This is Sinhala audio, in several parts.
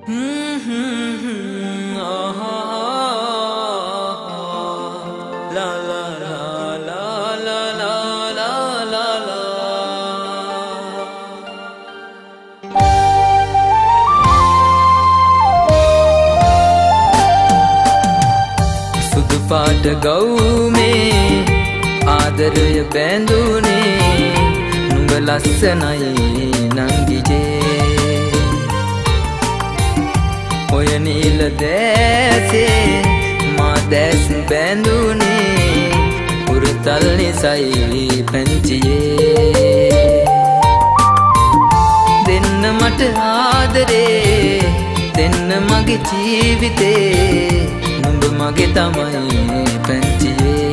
La la la la la la la la la. Sudu paata gawume ආදරය බැඳුනේ නුඹ ලස්සනයි නංගිජේ ඔය නිල දැසේ මා දැස් බැඳුනේ උරතල් නිසයි පැංචියේ දෙන්න මට ආදරේ දෙන්න මගේ ජීවිතේ නුඹ මගේ තමයි පැංචියේ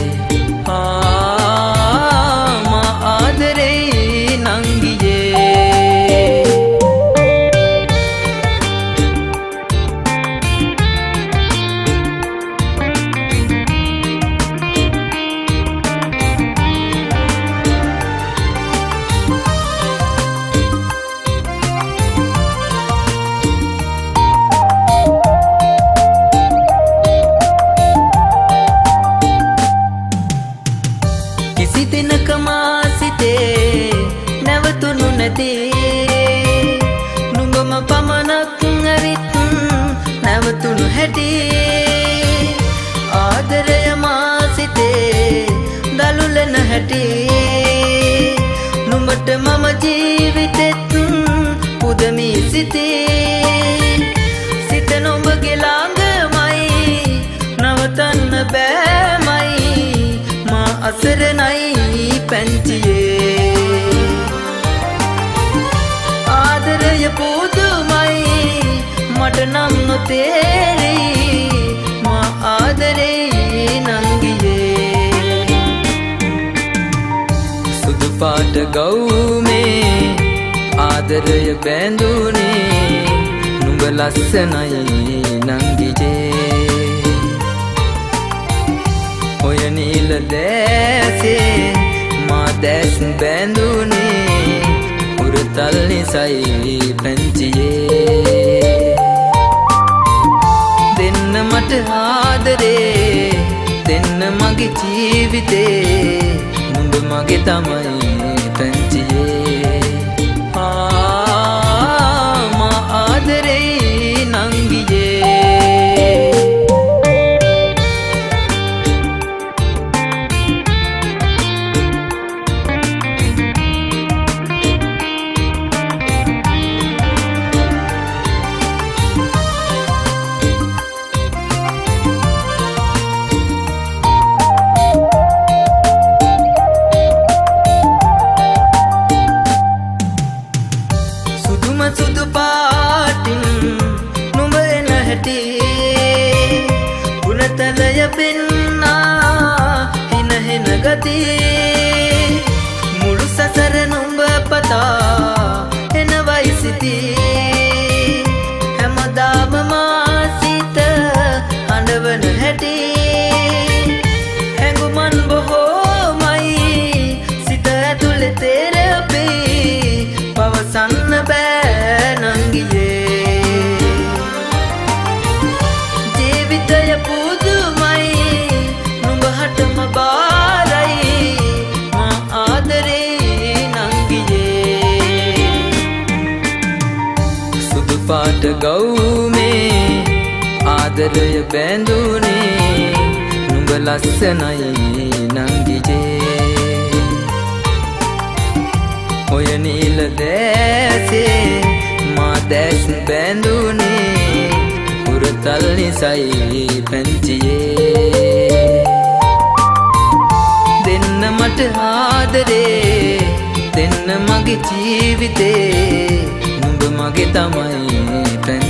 දිනක මා සිතේ නැවතුණු නැති නුඹම පමණක් ඇරිත් නැවතුණු හැටි ආදරය මා සිතේ දලුලන හැටි නුඹට මම ජීවිතෙත් පුදමි සිතේ සිත නුඹගේ ළඟමයි නවතන්න බෑමයි මා අසරණයි පැංචියේ ආදරය පුදුමයි මට නම් නොතේරෙයි මා ආදරේ නංගියේ සුදු පාට ගවුමේ ආදරය බැඳුනේ නුඹ ලස්සනයි නංගිජේ ඔය නිල දැසේ මා දැස් බැඳුනේ උරතල් නිසයි පැංචියේ දෙන්න මට ආදරේ දෙන්න මගේ ජීවිතේ නුඹ මගේ තමයි පැංචියේ මා ආදරේ නංගියේ සුදු පාටින් නුඹ එන හැටි උරතලය පෙන්නා හින හින ගති මුළු සසර නුඹ පතා එනවයි සිතී හැමදාම මා සිත හඬවන හැටි හැඟුමන් බොහෝමයි සිත ඇතුලේ තෙරපී පවසන්න බෑ නංගියේ ජීවිතය පුදුමයි නුඹ හටම බාරයි මා ආදරේ නංගියේ සුදු පාට ගවුමේ ආදරය බැඳුනේ නුඹ ලස්සනයි නංගිජේ ඔය නිල දැසේ මා දැස් බැඳුනේ උරතල් නිසයි පැංචියේ දෙන්න මට ආදරේ දෙන්න මගේ ජීවිතේ නුඹ මගේ තමයි පැංචියේ